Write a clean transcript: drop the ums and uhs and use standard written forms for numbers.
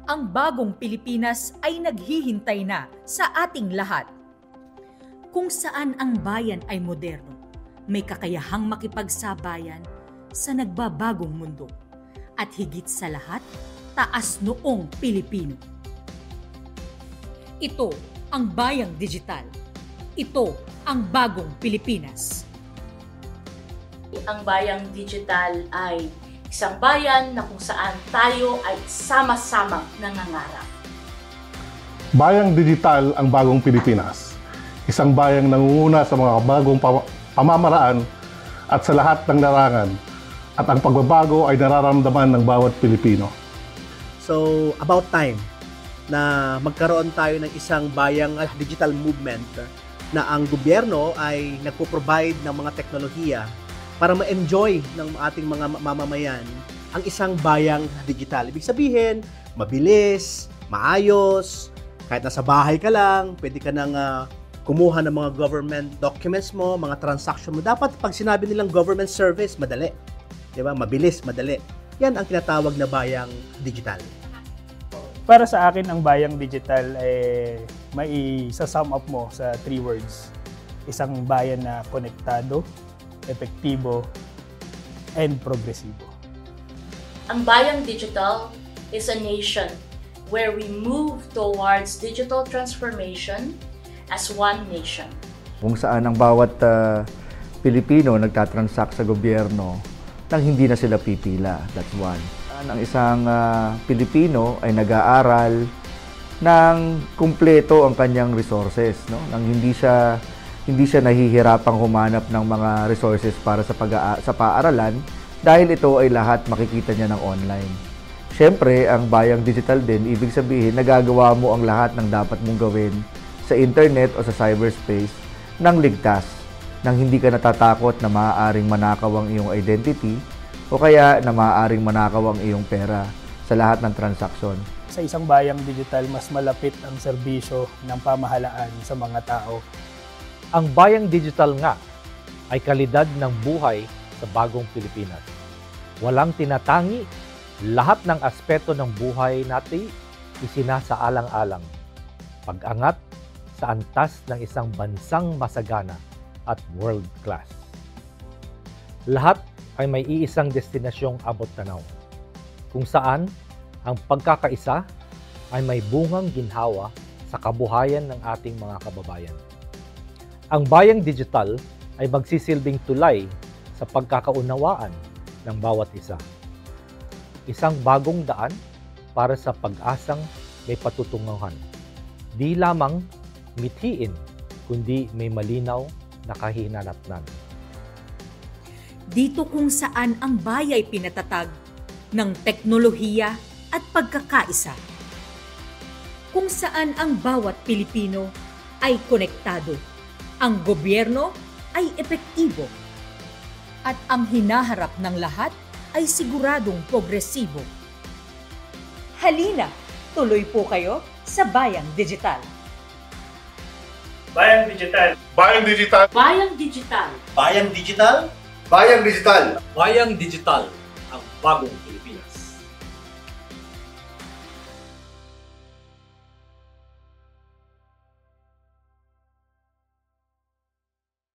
ang bagong Pilipinas ay naghihintay na sa ating lahat. Kung saan ang bayan ay moderno, may kakayahang makipagsabayan sa nagbabagong mundo. At higit sa lahat, taas noong Pilipino. Ito ang Bayang Digital. Ito ang bagong Pilipinas. Ang Bayang Digital ay isang bayan na kung saan tayo ay sama-samang nangangarap. Bayang Digital ang bagong Pilipinas. Isang bayang nangunguna sa mga bagong pamamaraan at sa lahat ng larangan. At ang pagbabago ay nararamdaman ng bawat Pilipino. So, about time na magkaroon tayo ng isang bayang digital movement na ang gobyerno ay nagpo-provide ng mga teknolohiya para ma-enjoy ng ating mga mamamayan ang isang bayang digital. Ibig sabihin, mabilis, maayos, kahit nasa bahay ka lang, pwede ka nang kumuha ng mga government documents mo, mga transaction mo. Dapat pag sinabi nilang government service, madali. Diba? Mabilis, madali. Yan ang tinatawag na bayang digital. Para sa akin, ang bayang digital ay may isa-sum up mo sa 3 words. Isang bayan na konektado, epektibo, and progresibo. Ang Bayang Digital is a nation where we move towards digital transformation as one nation. Kung saan ang bawat Pilipino nagtatransact sa gobyerno nang hindi na sila pipila. That's one. Ang isang Pilipino ay nag-aaral ng kumpleto ang kanyang resources, no? Nang hindi siya nahihirapang humanap ng mga resources para sa paaralan dahil ito ay lahat makikita niya ng online. Siyempre, ang Bayang Digital din, ibig sabihin, nagagawa mo ang lahat ng dapat mong gawin sa internet o sa cyberspace ng ligtas, nang hindi ka natatakot na maaaring manakaw ang iyong identity o kaya na maaaring manakaw ang iyong pera sa lahat ng transaksyon. Sa isang bayang digital, mas malapit ang serbisyo ng pamahalaan sa mga tao. Ang Bayang Digital nga ay kalidad ng buhay sa bagong Pilipinas. Walang tinatangi, lahat ng aspeto ng buhay natin isinasaalang-alang. Pag-angat sa antas ng isang bansang masagana at world class. Lahat ay may iisang destinasyong abot-tanaw, kung saan ang pagkakaisa ay may bungang ginhawa sa kabuhayan ng ating mga kababayan. Ang Bayang Digital ay magsisilbing tulay sa pagkakaunawaan ng bawat isa. Isang bagong daan para sa pag-asang may patutunguhan. Di lamang mithiin, kundi may malinaw na kahinanatnan. Dito kung saan ang bayay pinatatag ng teknolohiya at pagkakaisa. Kung saan ang bawat Pilipino ay konektado. Ang gobyerno ay epektibo at ang hinaharap ng lahat ay siguradong progresibo. Halina, tuloy po kayo sa Bayang Digital. Bayang Digital. Bayang Digital. Bayang Digital. Bayang Digital. Bayang Digital. Bayang Digital, ang bagong Pilipinas.